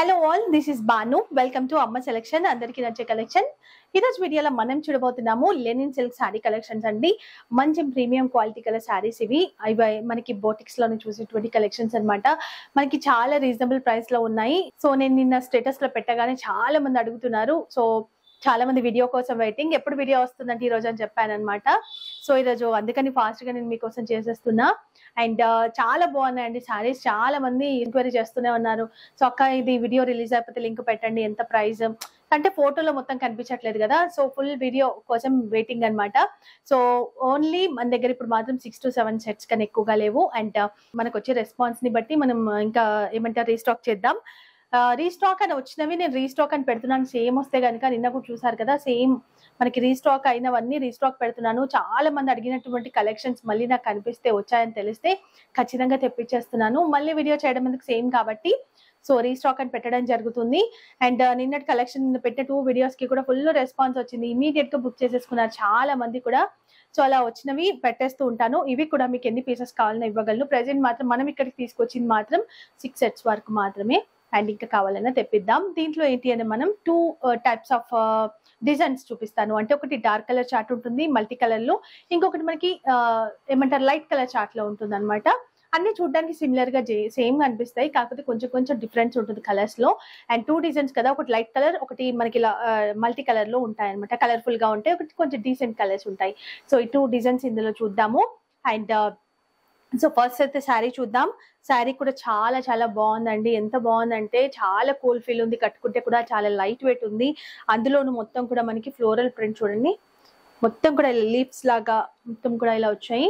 Hello all, this is Bhanu. Welcome to Amma Selection. Andariki nache collection. This video lo manam chudabothunnamu linen silk saree collections andi. Manchi premium quality color sarees ivi. Manaki boutiques lo చూసేటువంటి collections అన్నమాట. మనకి చాలా reasonable price లో ఉన్నాయి. So నేను నిన్న status లో పెట్టగానే చాలా మంది అడుగుతున్నారు. సో చాలా మంది వీడియో కోసం వెయిటింగ్, ఎప్పుడు వీడియో వస్తుందంటే ఈ రోజు అని చెప్పాను అనమాట. సో ఈ రోజు అందుకని ఫాస్ట్ గా నేను మీకోసం చేసేస్తున్నా. అండ్ చాలా బాగున్నాయండి సారీస్, చాలా మంది ఎంక్వైరీ చేస్తూనే ఉన్నారు. సో అక్క ఇది వీడియో రిలీజ్ అయిపోతే లింక్ పెట్టండి, ఎంత ప్రైస్ అంటే ఫోటోలో మొత్తం కనిపించట్లేదు కదా, సో ఫుల్ వీడియో కోసం వెయిటింగ్ అనమాట. సో ఓన్లీ మన దగ్గర ఇప్పుడు మాత్రం 6 to 7 సెట్స్ కన్నా ఎక్కువగా లేవు. అండ్ మనకు వచ్చే రెస్పాన్స్ ని బట్టి మనం ఇంకా ఏమంటారు రీస్టాక్ చేద్దాం. రీస్టాక్ అని వచ్చినవి నేను రీస్టాక్ అని పెడుతున్నాను. సేమ్ వస్తే కనుక నిన్న కూడా చూసారు కదా, సేమ్ మనకి రీస్టాక్ అయినవన్నీ రీస్టాక్ పెడుతున్నాను. చాలా మంది అడిగినటువంటి కలెక్షన్స్ మళ్ళీ నాకు కనిపిస్తే వచ్చాయని తెలిస్తే ఖచ్చితంగా తెప్పించేస్తున్నాను. మళ్ళీ వీడియో చేయడం ఎందుకు, సేమ్ కాబట్టి సో రీస్టాక్ అని పెట్టడం జరుగుతుంది. అండ్ నిన్నటి కలెక్షన్ పెట్టిన 2 వీడియోస్ కి కూడా ఫుల్ రెస్పాన్స్ వచ్చింది. ఇమీడియట్ గా బుక్ చేసేసుకున్నారు చాలా మంది కూడా. సో అలా వచ్చినవి పెట్టేస్తూ ఉంటాను. ఇవి కూడా మీకు ఎన్ని పీసెస్ కావాలని ఇవ్వగలను. ప్రెసెంట్ మాత్రం మనం ఇక్కడికి తీసుకొచ్చింది మాత్రం 6 సెట్స్ వరకు మాత్రమే. అండ్ ఇంకా కావాలన్నా తెప్పిద్దాం. దీంట్లో ఏంటి అంటే మనం 2 టైప్స్ ఆఫ్ డిజైన్స్ చూపిస్తాను. అంటే ఒకటి డార్క్ కలర్ చార్ట్ ఉంటుంది మల్టీ కలర్ లో, ఇంకొకటి మనకి ఏమంటారు లైట్ కలర్ చార్ట్ లో ఉంటుంది అనమాట. అన్ని చూడడానికి సిమిలర్ గా సేమ్ గా అనిపిస్తాయి, కాకపోతే కొంచెం కొంచెం డిఫరెన్స్ ఉంటుంది కలర్స్ లో. అండ్ 2 డిజైన్స్ కదా, ఒకటి లైట్ కలర్, ఒకటి మనకి ఇలా మల్టీ కలర్ లో ఉంటాయి అనమాట. కలర్ఫుల్ గా ఉంటాయి, ఒకటి కొంచెం డీసెంట్ కలర్స్ ఉంటాయి. సో ఈ 2 డిజైన్స్ ఇందులో చూద్దాము. అండ్ సో ఫస్ట్ అయితే శారీ చూద్దాం. శారీ కూడా చాలా చాలా బాగుందండి. ఎంత బాగుందంటే చాలా కూల్ ఫీల్ ఉంది, కట్టుకుంటే కూడా చాలా లైట్ వెయిట్ ఉంది. అందులోను మొత్తం కూడా మనకి ఫ్లోరల్ ప్రింట్ చూడండి, మొత్తం కూడా లీవ్స్ లాగా మొత్తం కూడా ఇలా వచ్చాయి.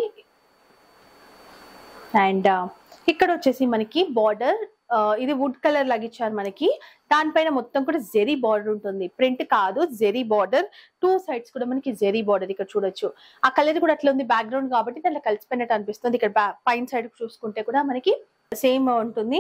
అండ్ ఇక్కడ వచ్చేసి మనకి బార్డర్ ఇది వుడ్ కలర్ లాగా ఇచ్చారు మనకి. దానిపైన మొత్తం కూడా జెరీ బార్డర్ ఉంటుంది, ప్రింట్ కాదు జెరీ బార్డర్. 2 సైడ్స్ కూడా మనకి జెరీ బార్డర్ ఇక్కడ చూడొచ్చు. ఆ కలర్ కూడా అట్లా ఉంది బ్యాక్గ్రౌండ్ కాబట్టి దాంట్లో కలిసిపోయినట్టు అనిపిస్తుంది. ఇక్కడ పైన సైడ్ చూసుకుంటే కూడా మనకి సేమ్ ఉంటుంది.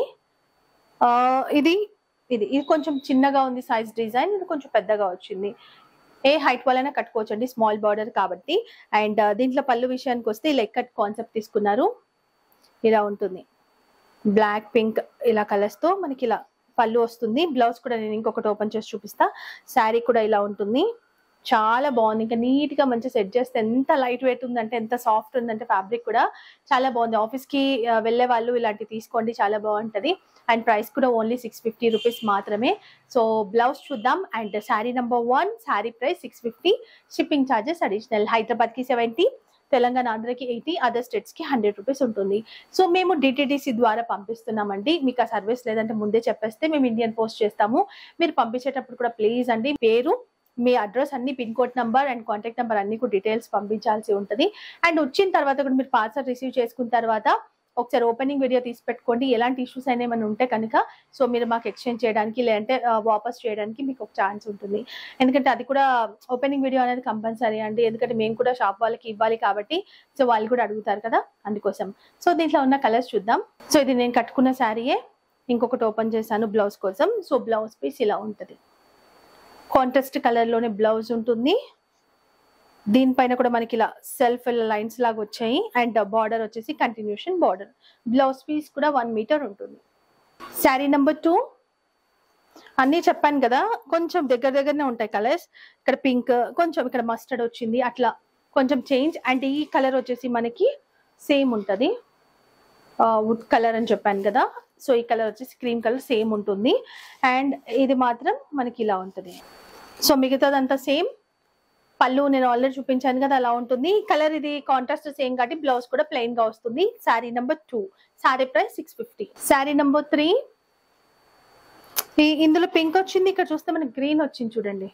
ఇది ఇది ఇది కొంచెం చిన్నగా ఉంది సైజ్ డిజైన్, ఇది కొంచెం పెద్దగా వచ్చింది. ఏ హైట్ వాళ్ళైనా కట్టుకోవచ్చండి, స్మాల్ బార్డర్ కాబట్టి. అండ్ దీంట్లో పళ్ళు విషయానికి వస్తే ఇలా కట్ కాన్సెప్ట్ తీసుకున్నారు. ఇలా ఉంటుంది, బ్లాక్ పింక్ ఇలా కలర్స్ తో మనకి ఇలా పళ్ళు వస్తుంది. బ్లౌజ్ కూడా నేను ఇంకొకటి ఓపెన్ చేసి చూపిస్తా. శారీ కూడా ఇలా ఉంటుంది, చాలా బాగుంది. ఇంకా నీట్ గా మంచిగా సెట్ చేస్తే ఎంత లైట్ వెయిట్ ఉందంటే, ఎంత సాఫ్ట్ ఉందంటే ఫ్యాబ్రిక్ కూడా చాలా బాగుంది. ఆఫీస్ కి వెళ్లే వాళ్ళు ఇలాంటివి తీసుకోండి, చాలా బాగుంటది. అండ్ ప్రైస్ కూడా ఓన్లీ 650 రూపీస్ మాత్రమే. సో బ్లౌజ్ చూద్దాం. And sari number 1 sari price 650, shipping charges additional. Hyderabad కి 70, తెలంగాణ ఆంధ్రకి 80, అదర్ స్టేట్స్ కి 100 రూపీస్ ఉంటుంది. సో మేము డిటిడిసి ద్వారా పంపిస్తున్నామండి. మీకు ఆ సర్వీస్ లేదంటే ముందే చెప్పేస్తే మేము ఇండియన్ పోస్ట్ చేస్తాము. మీరు పంపించేటప్పుడు కూడా ప్లీజ్ అండి పేరు, మీ అడ్రస్ అన్ని, pin code number and contact number అన్ని కూడా డీటెయిల్స్ పంపించాల్సి ఉంటుంది. అండ్ వచ్చిన తర్వాత కూడా మీరు పార్సల్ రిసీవ్ చేసుకున్న తర్వాత ఒకసారి ఓపెనింగ్ వీడియో తీసి పెట్టుకోండి. ఎలాంటి ఇష్యూస్ అయినా ఏమైనా ఉంటే కనుక సో మీరు మాకు ఎక్స్చేంజ్ చేయడానికి లేదంటే వాపస్ చేయడానికి మీకు ఒక ఛాన్స్ ఉంటుంది. ఎందుకంటే అది కూడా ఓపెనింగ్ వీడియో అనేది కంపల్సరీ అండి, ఎందుకంటే మేము కూడా షాప్ వాళ్ళకి ఇవ్వాలి కాబట్టి. సో వాళ్ళు కూడా అడుగుతారు కదా, అందుకోసం. సో దీంట్లో ఉన్న కలర్స్ చూద్దాం. సో ఇది నేను కట్టుకున్న శారీయే, ఇంకొకటి ఓపెన్ చేశాను బ్లౌజ్ కోసం. సో బ్లౌజ్ పీస్ ఇలా ఉంటుంది, కాంట్రాస్ట్ కలర్ లోనే బ్లౌజ్ ఉంటుంది. దీనిపైన కూడా మనకి ఇలా సెల్ఫ్ లైన్స్ లాగా వచ్చాయి. అండ్ బార్డర్ వచ్చేసి కంటిన్యూషన్ బార్డర్. బ్లౌజ్ పీస్ కూడా 1 మీటర్ ఉంటుంది. శారీ నెంబర్ 2 అన్నీ చెప్పాను కదా, కొంచెం దగ్గర దగ్గరనే ఉంటాయి కలర్స్. ఇక్కడ పింక్, కొంచెం ఇక్కడ మస్టర్డ్ వచ్చింది, అట్లా కొంచెం చేంజ్. అండ్ ఈ కలర్ వచ్చేసి మనకి సేమ్ ఉంటుంది, వుడ్ కలర్ అని చెప్పాను కదా. సో ఈ కలర్ వచ్చేసి క్రీమ్ కలర్ సేమ్ ఉంటుంది. అండ్ ఇది మాత్రం మనకి ఇలా ఉంటుంది. సో మిగతాదంతా సేమ్. పళ్ళు నేను ఆల్రెడీ చూపించాను కదా, అలా ఉంటుంది. కలర్ ఇది కాంట్రాస్ట్ సేమ్ కాబట్టి బ్లౌజ్ కూడా ప్లెయిన్ గా వస్తుంది. Sari number 2 sari price 650. Sari number 3 ఇందులో పింక్ వచ్చింది, ఇక్కడ చూస్తే మనకి గ్రీన్ వచ్చింది చూడండి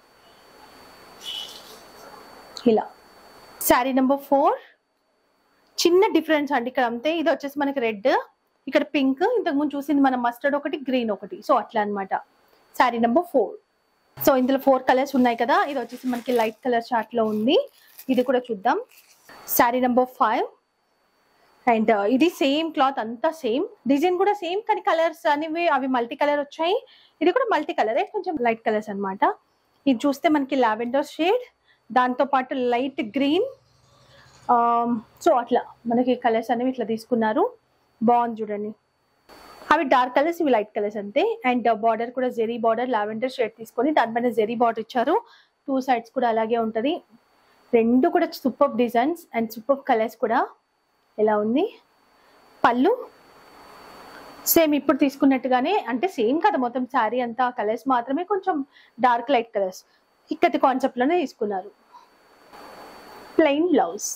ఇలా. శారీ నెంబర్ 4 చిన్న డిఫరెన్స్ అండి ఇక్కడ అంతే. ఇది వచ్చేసి మనకి రెడ్, ఇక్కడ పింక్, ఇంతకుముందు చూసింది మనం మస్టర్డ్ ఒకటి, గ్రీన్ ఒకటి. సో అట్లా అనమాట. శారీ నెంబర్ 4. సో ఇందులో 4 కలర్స్ ఉన్నాయి కదా, ఇది వచ్చేసి మనకి లైట్ కలర్ చార్ట్ లో ఉంది. ఇది కూడా చూద్దాం. శారీ నెంబర్ 5. అండ్ ఇది సేమ్ క్లాత్, అంతా సేమ్ డిజైన్ కూడా సేమ్, కానీ కలర్స్ అనేవి అవి మల్టీ కలర్ వచ్చాయి. ఇది కూడా మల్టీ కలరే, కొంచెం లైట్ కలర్స్ అనమాట. ఇది చూస్తే మనకి లావెండర్ షేడ్, దాంతో పాటు లైట్ గ్రీన్. సో అట్లా మనకి కలర్స్ అనేవి ఇట్లా తీసుకున్నారు. బాగుంది చూడండి. అవి డార్క్ కలర్స్, ఇవి లైట్ కలర్స్ అంతే. అండ్ బార్డర్ కూడా జెరీ బార్డర్, లావెండర్ షేడ్ తీసుకొని దానిపైన జెరీ బార్డర్ ఇచ్చారు. 2 సైడ్స్ కూడా అలాగే ఉంటది. రెండు కూడా super designs and super colours కూడా. ఎలా ఉంది పళ్ళు సేమ్ ఇప్పుడు తీసుకున్నట్టుగానే, అంటే సేమ్ కదా మొత్తం శారీ అంతా, కలర్స్ మాత్రమే కొంచెం డార్క్ లైట్ కలర్స్ ఇక్కడి కాన్సెప్ట్ లోనే తీసుకున్నారు. ప్లెయిన్ బ్లౌజ్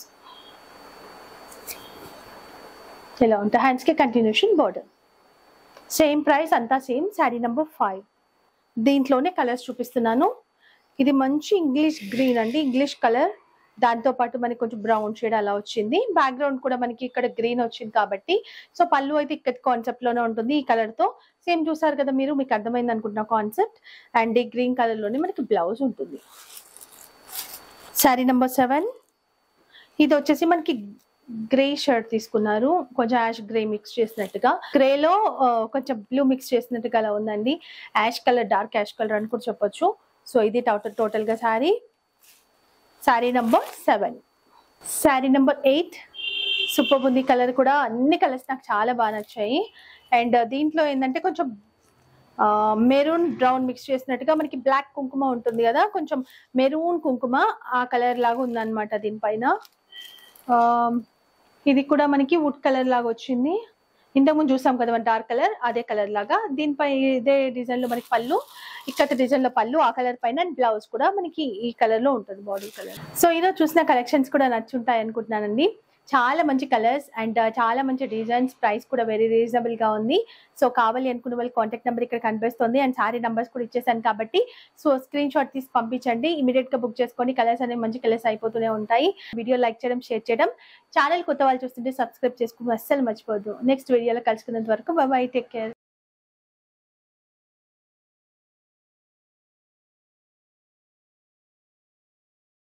ఇలా ఉంటుంది. హ్యాండ్స్ కి కంటిన్యూషన్ బార్డర్. సేమ్ ప్రైస్ అంతా సేమ్. శారీ నెంబర్ 5. దీంట్లోనే కలర్స్ చూపిస్తున్నాను. ఇది మంచి ఇంగ్లీష్ గ్రీన్ అండి, ఇంగ్లీష్ కలర్. దాంతో పాటు మనకి కొంచెం బ్రౌన్ షేడ్ అలా వచ్చింది. బ్యాక్గ్రౌండ్ కూడా మనకి ఇక్కడ గ్రీన్ వచ్చింది కాబట్టి, సో పళ్ళు అయితే ఇక్కడ కాన్సెప్ట్ లోనే ఉంటుంది ఈ కలర్ తో. సేమ్ చూసారు కదా మీరు, మీకు అర్థమైంది అనుకుంటున్నా కాన్సెప్ట్. అండ్ ఈ గ్రీన్ కలర్ లోనే మనకి బ్లౌజ్ ఉంటుంది. శారీ నెంబర్ 7. ఇది వచ్చేసి మనకి గ్రే షర్ట్ తీసుకున్నారు, కొంచెం యాష్ గ్రే మిక్స్ చేసినట్టుగా. గ్రే లో కొంచెం బ్లూ మిక్స్ చేసినట్టుగా అలా ఉందండి. Ash colour, dark ash colour అని కూడా చెప్పొచ్చు. సో ఇది టోటల్ గా sari. Sari number 7. Sari number 8 super ఉంది. కలర్ కూడా అన్ని కలర్స్ నాకు చాలా బాగా నచ్చాయి. అండ్ దీంట్లో ఏంటంటే కొంచెం మెరూన్ బ్రౌన్ మిక్స్ చేసినట్టుగా, మనకి బ్లాక్ కుంకుమ ఉంటుంది కదా, కొంచెం మెరూన్ కుంకుమ ఆ కలర్ లాగా ఉందన్నమాట దీనిపైన. ఇది కూడా మనకి వుడ్ కలర్ లాగా వచ్చింది. ఇంతకుముందు చూసాం కదా మన డార్క్ కలర్, అదే కలర్ లాగా. దీనిపై ఇదే డిజైన్ లో మనకి పళ్ళు, ఇక్కడ డిజైన్ లో పళ్ళు ఆ కలర్ పైన, అండ్ బ్లౌజ్ కూడా మనకి ఈ కలర్ లో ఉంటుంది, బాడీ కలర్. సో ఈరోజు చూసిన కలెక్షన్స్ కూడా నచ్చుంటాయి అనుకుంటున్నానండి. చాలా మంచి కలర్స్ అండ్ చాలా మంచి డిజైన్స్. ప్రైస్ కూడా వెరీ రీజనబుల్ గా ఉంది. సో కావాలి అనుకున్న వాళ్ళు కాంటాక్ట్ నెంబర్ ఇక్కడ కనిపిస్తుంది. అండ్ సారీ నంబర్స్ కూడా ఇచ్చేసాను కాబట్టి, సో స్క్రీన్ షాట్ తీసి పంపించండి. ఇమీడియట్ గా బుక్ చేసుకొని, కలర్స్ అనేవి మంచి కలర్స్ అయిపోతూనే ఉంటాయి. వీడియో లైక్ చేయడం, షేర్ చేయడం, ఛానల్ కొత్త వాళ్ళు చూస్తుంటే సబ్స్క్రైబ్ చేసుకుని అస్సలు మర్చిపోవద్దు. నెక్స్ట్ వీడియోలో కలుసుకున్నంత వరకు బై బై, టేక్ కేర్.